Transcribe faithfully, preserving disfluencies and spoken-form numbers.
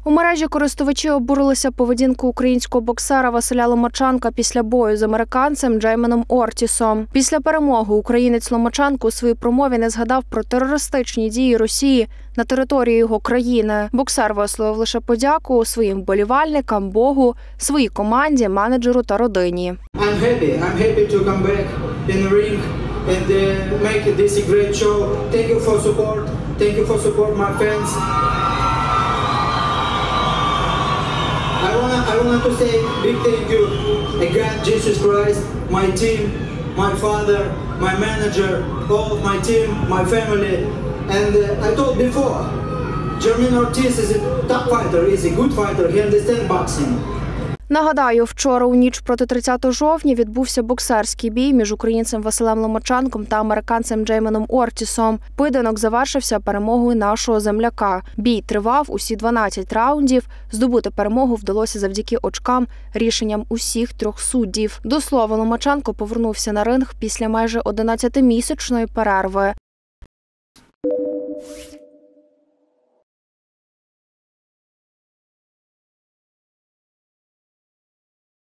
У мережі користувачі обурилися поведінкою українського боксера Василя Ломаченка після бою з американцем Джеймоном Ортісом. Після перемоги українець Ломаченко у своїй промові не згадав про терористичні дії Росії на території його країни. Боксер висловив лише подяку своїм вболівальникам, Богу, своїй команді, менеджеру та родині. I'm happy. I'm happy to come back in the ring and uh, make this a great show. Thank you for support. Thank you for support my fans. I wanna I want to say big thank you again, Jesus Christ, my team, my father, my manager, all of my team, my family. And uh, I told before, Jermaine Ortiz is a top fighter, he's a good fighter, he understands boxing. Нагадаю, вчора у ніч проти тридцятого жовтня відбувся боксерський бій між українцем Василем Ломаченком та американцем Джеймоном Ортісом. Поєдинок завершився перемогою нашого земляка. Бій тривав усі дванадцять раундів. Здобути перемогу вдалося завдяки очкам, рішенням усіх трьох суддів. До слова, Ломаченко повернувся на ринг після майже одинадцятимісячної перерви.